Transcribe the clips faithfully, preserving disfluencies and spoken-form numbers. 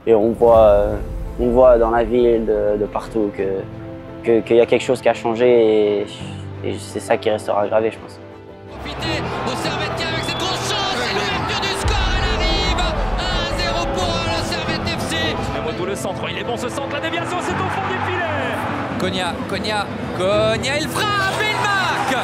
et on voit, on voit dans la ville, de, de partout, que, que, qu'il y a quelque chose qui a changé et, et c'est ça qui restera gravé, je pense. Profiter au Servette avec cette grosse chance et l'ouverture du score, elle arrive un zéro pour le Servette F C. Tout le centre, il est bon ce centre, la déviation c'est au fond du filet. Konya, Konya, Konya, il frappe et il marque.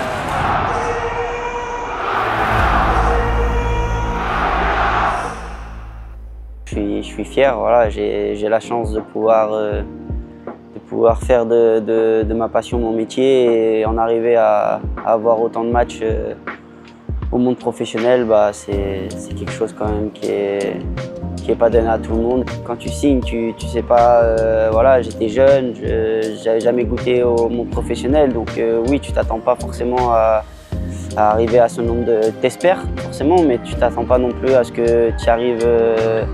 Je suis, je suis fier, voilà, j'ai la chance de pouvoir, euh, de pouvoir faire de, de, de ma passion mon métier et en arriver à, à avoir autant de matchs euh, au monde professionnel, bah, c'est quelque chose quand même qui est, qui est pas donné à tout le monde. Quand tu signes, tu, tu sais pas, euh, voilà, j'étais jeune, je n'avais jamais goûté au monde professionnel, donc euh, oui, tu t'attends pas forcément à, à arriver à ce nombre de... T'espères forcément, mais tu t'attends pas non plus à ce que tu arrives euh,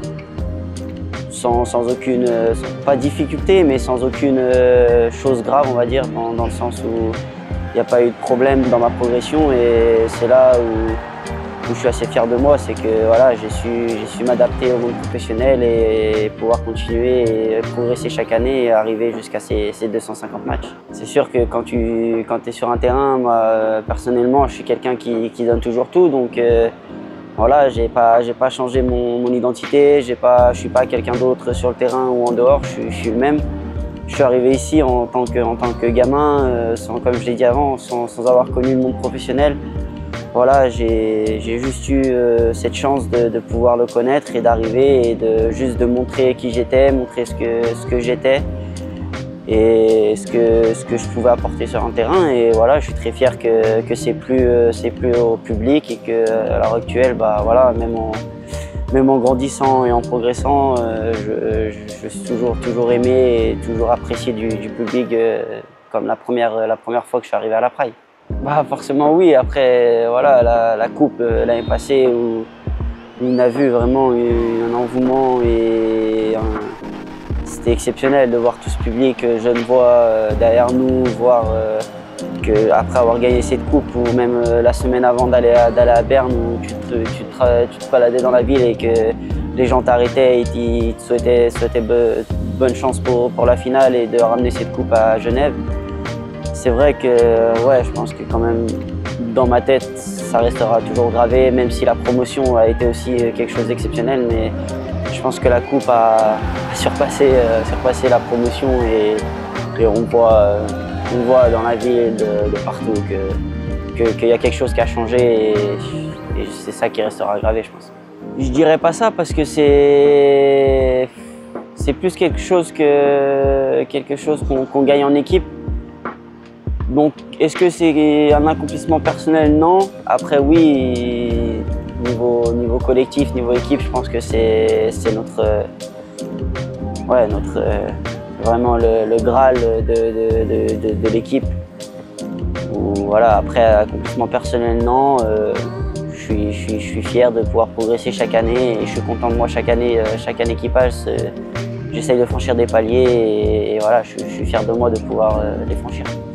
sans, sans aucune, sans, pas difficulté, mais sans aucune euh, chose grave, on va dire, dans, dans le sens où il n'y a pas eu de problème dans ma progression et c'est là où, où je suis assez fier de moi, c'est que voilà, j'ai su, j'ai su m'adapter au monde professionnel et pouvoir continuer et progresser chaque année et arriver jusqu'à ces, ces deux cent cinquante matchs. C'est sûr que quand tu quand es sur un terrain, moi personnellement, je suis quelqu'un qui, qui donne toujours tout, donc euh, voilà, j'ai pas, j'ai pas changé mon, mon identité, j'ai pas, je suis pas quelqu'un d'autre sur le terrain ou en dehors, je, je suis le même. Je suis arrivé ici en tant que, en tant que gamin, euh, sans, comme je l'ai dit avant, sans, sans avoir connu le monde professionnel. Voilà, j'ai juste eu euh, cette chance de, de pouvoir le connaître et d'arriver et de juste de montrer qui j'étais, montrer ce que, ce que j'étais et ce que, ce que je pouvais apporter sur un terrain. Et voilà, je suis très fier que, que c'est plus, euh, c'est plus au public et qu'à l'heure actuelle, bah, voilà, même en, Même en grandissant et en progressant, euh, je, je, je suis toujours, toujours aimé et toujours apprécié du, du public euh, comme la première, la première fois que je suis arrivé à la Praille. Bah, forcément oui, après voilà, la, la coupe euh, l'année passée où, où on a vu vraiment un engouement et c'était exceptionnel de voir tout ce public genevois euh, derrière nous, voir euh, qu'après avoir gagné cette coupe ou même euh, la semaine avant d'aller à, d'aller à Berne où tu te, tu, te, tu te baladais dans la ville et que les gens t'arrêtaient et ils te souhaitaient, souhaitaient be, bonne chance pour, pour la finale et de ramener cette coupe à Genève. C'est vrai que ouais, je pense que quand même dans ma tête ça restera toujours gravé, même si la promotion a été aussi quelque chose d'exceptionnel, mais je pense que la coupe a surpassé, euh, surpassé la promotion et, et on voit euh, On voit dans la ville, de, de partout, qu'il que, qu'il y a quelque chose qui a changé et, et c'est ça qui restera gravé, je pense. Je dirais pas ça parce que c'est c'est plus quelque chose que quelque chose qu'on qu'on gagne en équipe. Donc, est-ce que c'est un accomplissement personnel? Non. Après, oui, niveau, niveau collectif, niveau équipe, je pense que c'est notre, ouais, notre vraiment le, le Graal de, de, de, de, de l'équipe. Voilà, après, accomplissement personnel, non. Euh, je, suis, je, suis, je suis fier de pouvoir progresser chaque année et je suis content de moi chaque année, chaque année qui passe. J'essaye de franchir des paliers et, et voilà, je, je suis fier de moi de pouvoir euh, les franchir.